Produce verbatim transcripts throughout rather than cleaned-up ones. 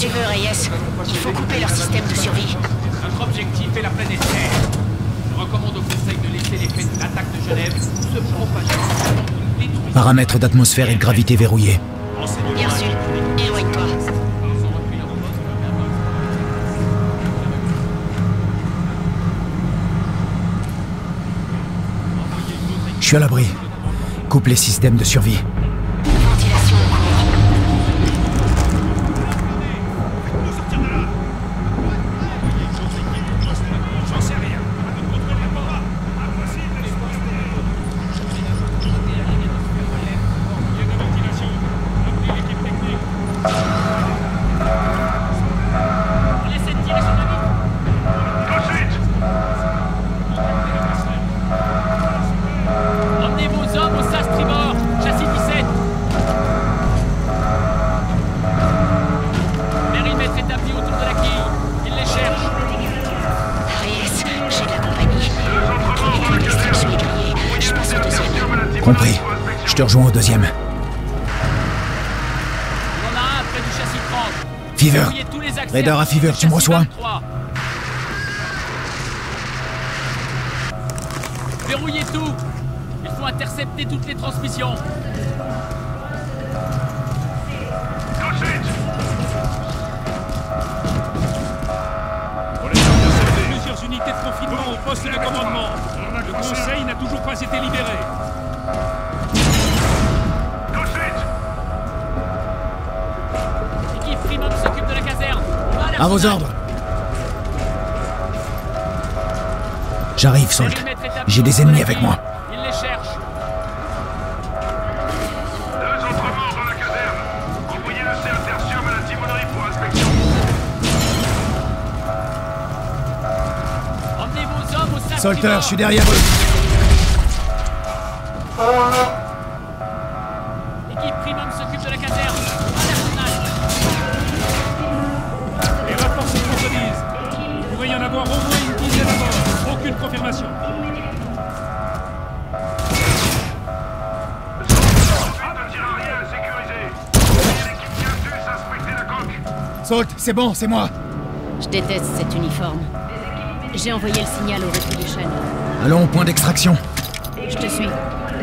tu veux, Reyes. Il faut couper leur système de survie. Notre objectif est la planète Terre. Je recommande au Conseil de laisser l'effet de l'attaque de Genève se propager. Paramètres d'atmosphère et de gravité verrouillés. Bien sûr. Éloigne-toi. Je suis à l'abri. Coupe les systèmes de survie. Ventilation en cours. J'en sais rien. Emmenez vos hommes au sas tribord, châssis dix-sept. Périmètre établi autour de la quille. Ils les cherchent. Reyes, j'ai de la compagnie. Le point d'extraction est grillé. Je passe au deuxième. Compris. Je te rejoins au deuxième. On en a un près du châssis trente. Fever. Verrouillez tous les accès Radar à partir du Fever, tu me châssis reçois? vingt-trois. Verrouillez tout. Il faut intercepter toutes les transmissions. Plusieurs unités de confinement au poste de commandement. Le conseil n'a toujours pas été libéré. Équipe Primum s'occupe de la caserne. On va À vos l'arsenal. ordres. J'arrive, Salt. Périmètre établi J'ai des autour de ennemis la avec quille. moi. Ils les cherchent. Deux autres morts dans la caserne. Envoyez le C A tertium à la timonerie pour inspection. Emmenez vos hommes au sas Salter, tribord. je suis derrière eux. Équipe Primum s'occupe de la caserne. À l'arsenal. Les rapports se contredisent. Il pourrait y en avoir au moins une dizaine à bord. Aucune confirmation. Pas de tir arrière sécurisé. Envoyez l'équipe Quintus inspecter la coque. Salt, c'est bon, c'est moi. Je déteste cet uniforme. J'ai envoyé le signal au Retribution. Allons au point d'extraction. Je te suis.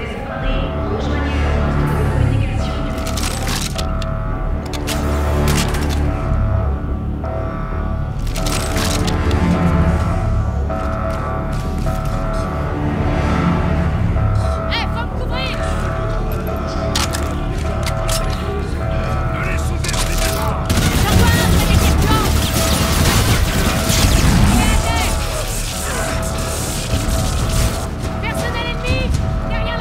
Eh, faut me couvrir! Ne les sous-estimez pas. J'en vois un près des questions! Personnel ennemi! Derrière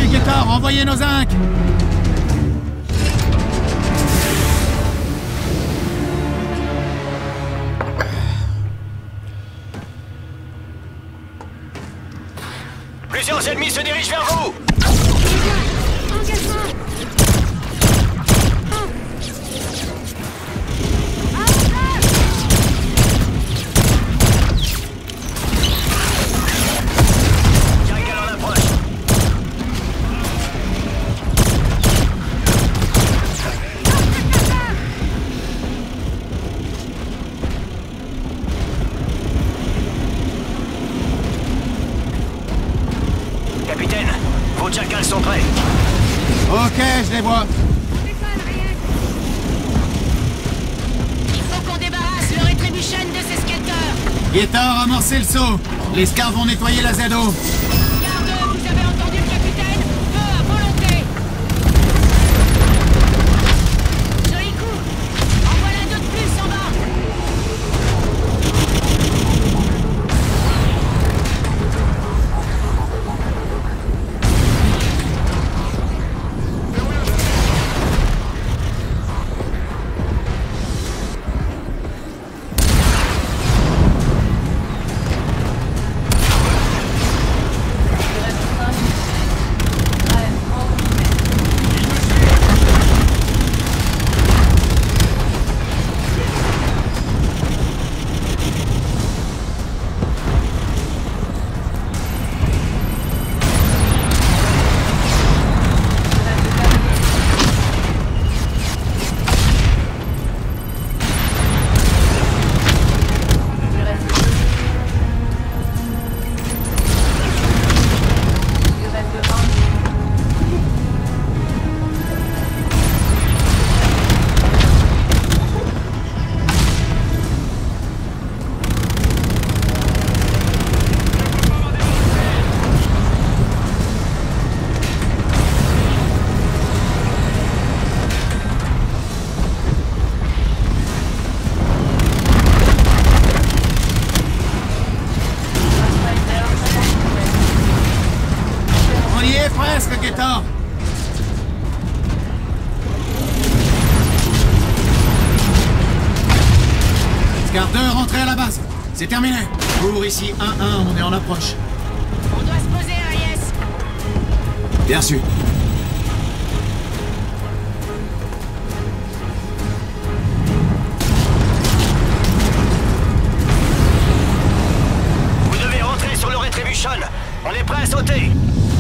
Gator, envoyez nos zincs! Plusieurs ennemis se dirigent vers vous! Engagement. Carical en approche! Capitaine, vos jackals sont prêts. Ok, je les vois. Il faut qu'on débarrasse le Retribution de ces skateurs. Gator, amorcez le saut. Les scars vont nettoyer la Z O. Garde, vous avez entendu le capitaine? Feu à volonté. Joli coup. En voilà deux de plus en bas. On y est presque, Gator. Scar deux, rentrez à la base. C'est terminé. Pour ici un un, on est en approche. On doit se poser, Ariès. Bien sûr. Vous devez rentrer sur le Retribution. On est prêt à sauter.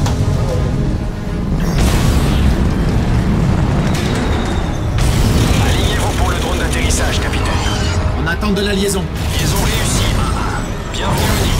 Alignez-vous pour le drone d'atterrissage, capitaine. En attente de la liaison. Liaison réussie. Bienvenue.